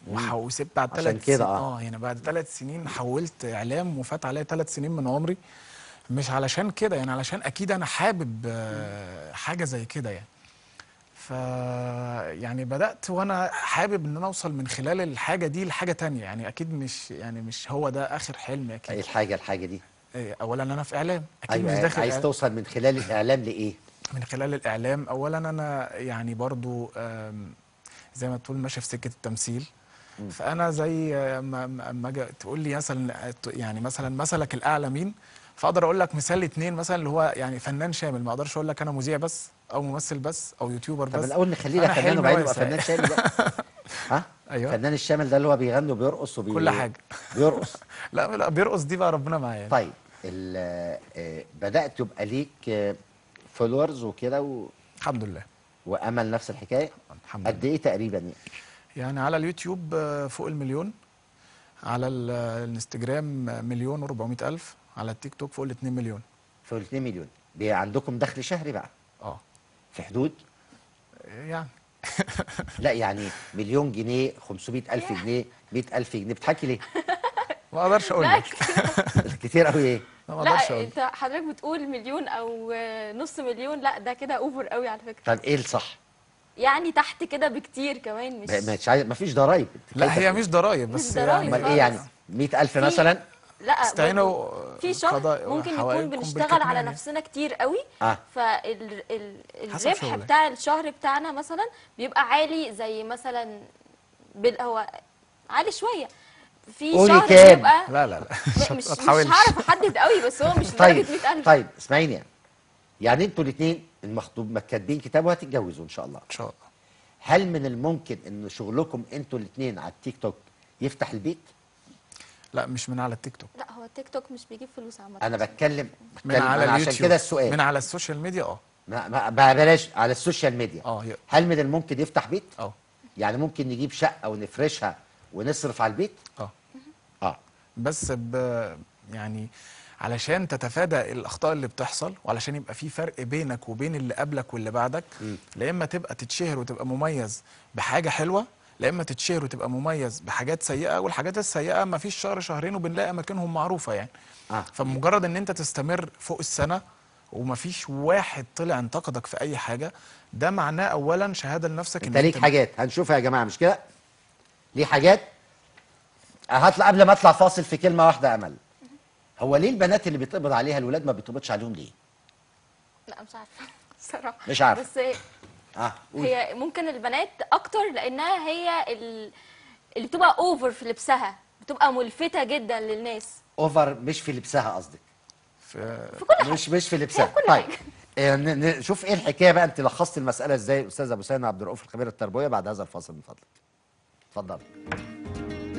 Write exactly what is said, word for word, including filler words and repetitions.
وح- وسبت بعد عشان ثلاث كده سنين اه اه يعني بعد ثلاث سنين حولت اعلام وفات عليا ثلاث سنين من عمري. مش علشان كده يعني، علشان اكيد انا حابب آه، حاجه زي كده يعني. ف يعني بدات وانا حابب ان انا اوصل من خلال الحاجه دي لحاجه تانية يعني. اكيد مش يعني مش هو ده اخر حلمي اكيد. ايه الحاجه الحاجه دي؟ إيه، اولا انا في اعلام، اكيد ايوه مش داخل عايز إعلام. توصل من خلال الاعلام لايه؟ من خلال الاعلام اولا انا يعني برضو آم، زي ما تقول ماشي في سكه التمثيل. مم. فانا زي ما ما- اما اجي تقول لي مثلا يعني مثلا مثلك الاعلى مين، فاقدر اقول لك مثال اتنين مثلا اللي هو يعني فنان شامل. ما اقدرش اقول لك انا مذيع بس او ممثل بس او يوتيوبر طب بس. الاول نخليه ده فانا فنان حلمي وبعدين يبقى واسع. فنان شامل بقى. ها؟ ايوه فنان الشامل ده اللي هو بيغني وبيرقص كل وبي حاجه. بيرقص. لا لا بيرقص دي بقى ربنا معايا يعني. طيب ال- آه، بدات يبقى ليك فولورز وكده و... الحمد لله. وامل نفس الحكايه؟ الحمد قد لله. ايه تقريبا يعني؟ يعني على اليوتيوب آه، فوق المليون. على ال- الانستجرام مليون و400 الف. على التيك توك فوق ال اتنين مليون. فوق اتنين مليون. بي عندكم دخل شهري بقى اه في حدود؟ يعني لا يعني مليون جنيه، خمسمائة ألف جنيه، مائة ألف جنيه، بتحكي ليه؟ ما اقدرش اقول لا لك. كتير. كتير قوي ايه؟ لا ما لا اقدرش اقول. انت حضرتك بتقول مليون او نص مليون، لا ده كده اوفر قوي على فكره. طب ايه الصح؟ يعني تحت كده بكتير كمان، مش مش عايز، مفيش ضرايب لا هي حكايتك مش إيه؟ ضرايب مش بس ضرايب يعني. امال ايه يعني؟ خالص. مائة ألف في مثلا؟ لا برضو استعينوا في شهر قضاء ممكن نكون حوائجكم بنشتغل على بالكتمان يعني. نفسنا كتير قوي. اه حسب فالربح شغلك. بتاع الشهر بتاعنا مثلا بيبقى عالي، زي مثلا بال هو عالي شويه في قولي شهر كام؟ بيبقى لا لا لا م- مش ما مش تحاولش. هعرف احدد قوي، بس هو مش طيب لدرجه مائة ألف. طيب اسمعيني يعني. يعني انتوا الاثنين المخطوب كاتبين كتاب وهتتجوزوا ان شاء الله. ان شاء الله. هل من الممكن ان شغلكم انتوا الاثنين على التيك توك يفتح البيت؟ لا مش من على التيك توك. لا هو التيك توك مش بيجيب فلوس عامه. انا بتكلم من بتكلم على انا عشان اليوتيوب. كده السؤال. من على السوشيال ميديا اه. ما ما- ما بلاش على السوشيال ميديا. اه ي- هل من الممكن يفتح بيت؟ اه يعني ممكن نجيب شقه ونفرشها ونصرف على البيت؟ اه اه بس ب يعني علشان تتفادى الاخطاء اللي بتحصل، وعلشان يبقى في فرق بينك وبين اللي قبلك واللي بعدك. مم. لا اما تبقى تتشهر وتبقى مميز بحاجه حلوه، لا اما تتشهر وتبقى مميز بحاجات سيئه. والحاجات السيئه ما فيش شهر شهرين وبنلاقي اماكنهم معروفه يعني. اه فمجرد ان انت تستمر فوق السنه ومفيش واحد طلع انتقدك في اي حاجه، ده معناه اولا شهاده لنفسك انت ان ليك انت حاجات هنشوفها يا جماعه مش كده؟ ليه حاجات؟ هطلع قبل ما اطلع فاصل في كلمه واحده يا امل. هو ليه البنات اللي بيتقبض عليها الولاد ما بيتقبضش عليهم ليه؟ لا مش عارفه الصراحه. مش عارفة. بس هي- اه قول. هي ممكن البنات اكتر لانها هي ال- اللي بتبقى اوفر في لبسها، بتبقى ملفته جدا للناس اوفر مش في لبسها قصدك؟ في في كل حاجه. مش مش في لبسها. كل طيب حاجة. آه، ن- نشوف ايه الحكايه بقى. انت لخصت المساله ازاي استاذ ابو سامي عبد الرؤوف الخبير التربويه بعد هذا الفاصل من فضلك. اتفضل.